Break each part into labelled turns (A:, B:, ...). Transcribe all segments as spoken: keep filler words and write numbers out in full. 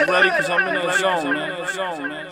A: ready? Cause I'm in that zone, man. That zone, man.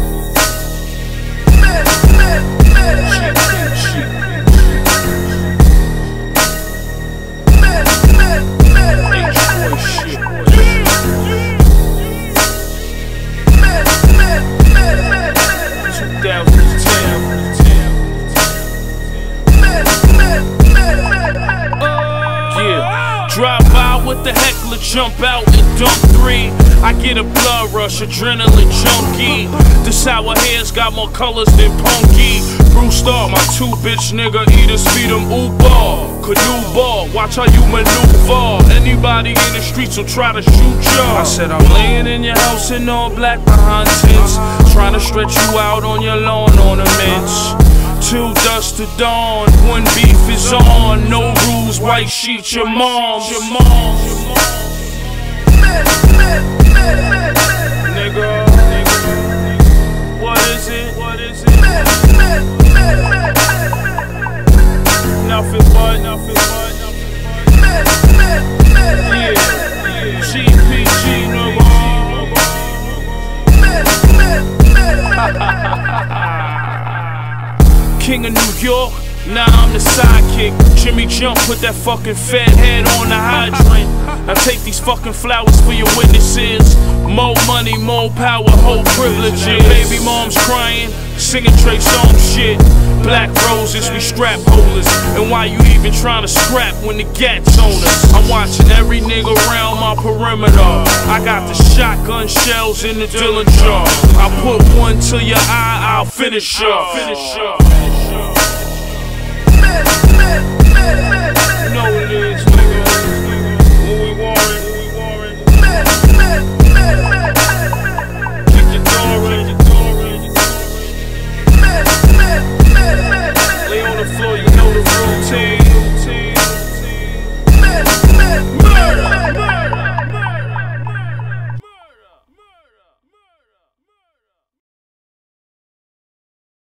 A: Drive by with the heckler, jump out and dump three. I get a blood rush, adrenaline junkie. This sour hair's got more colors than Punky. Bruce Star, my two bitch nigga eaters feed them Uber. Canoe ball, watch how you maneuver. Anybody in the streets will try to shoot ya. I said I'm laying in your house in all black behind tents, trying to stretch you out on your lawn ornaments. Till dusk to dawn, when beef is on, no rules, white sheet, your mom's, your mom's, your mom's. Nigga, nigga, what is it, what is it? Nothing but, nothing but, nothing but. Yeah, yeah, G P G, nigga. King of New York, now I'm the sidekick. Jimmy Jump put that fucking fat head on the hydrant. Now take these fucking flowers for your witnesses. More money, more power, whole privileges. Baby mom's crying, singing Trey Songz shit. Black roses, we strap holders. And why you even trying to scrap when the gat's on us? I'm watching every nigga around my perimeter. I got the shotgun shells in the Dillinger. I put one to your eye, I'll finish up. Finish up. You know what it is.